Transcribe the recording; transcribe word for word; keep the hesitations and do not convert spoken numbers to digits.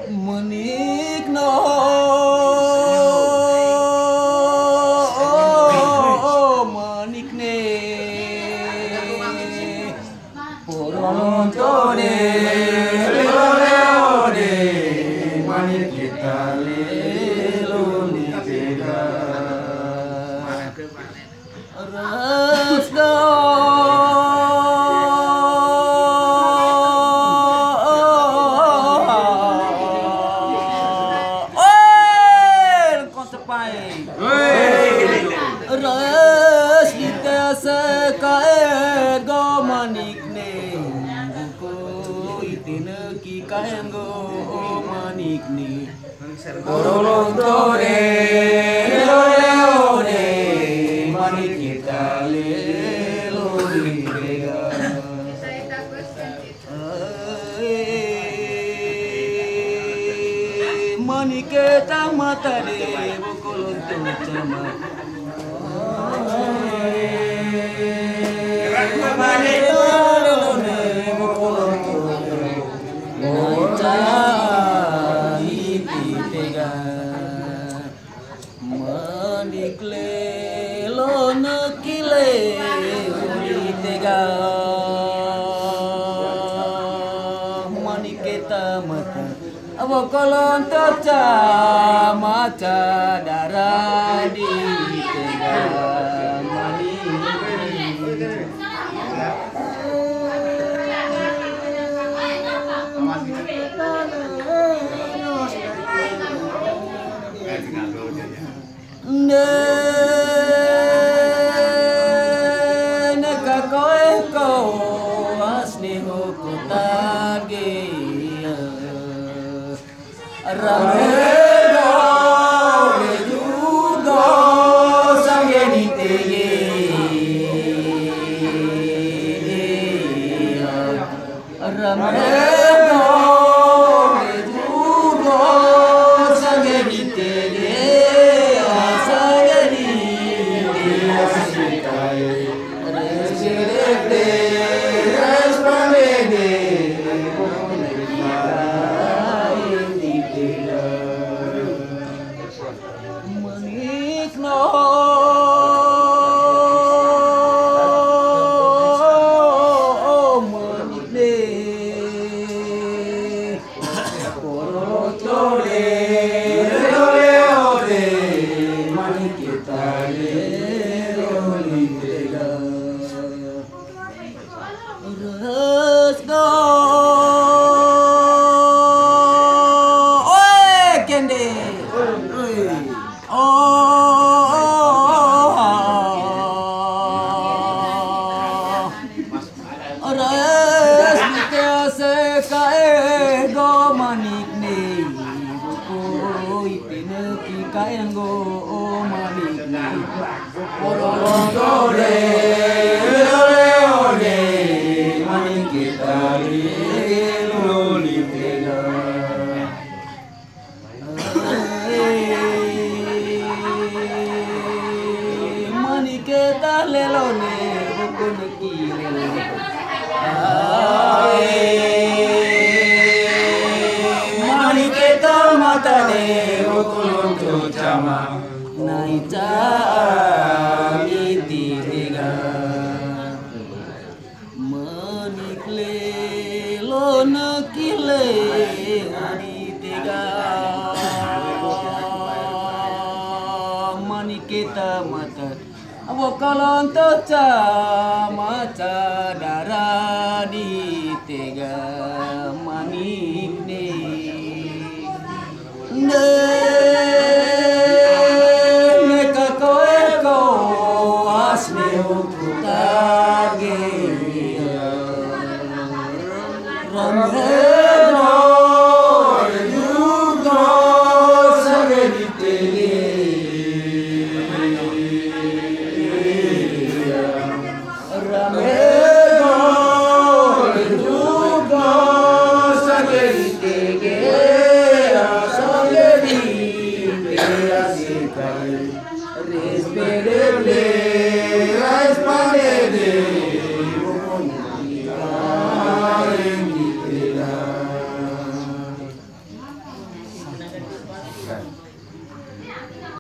menikno menikne porontone lelone manik kita lelone tega rasda res kita sekaen go manikne buku itine ki kaen go manikne orolontore leone manik kita leloni bega manik kita mata de bukuluntu cama Kolon terca maca darah di tengah mani ne neka koe ko asni hukutage Ramego lejugo sanggeni tege Ramego lejugo sanggeni tege sanggeni asikai residente respondede Kolon toca maca darah di tega manik ne ne neka koe ko asne hukutage rameno juga sageni tege Ramego juga sageni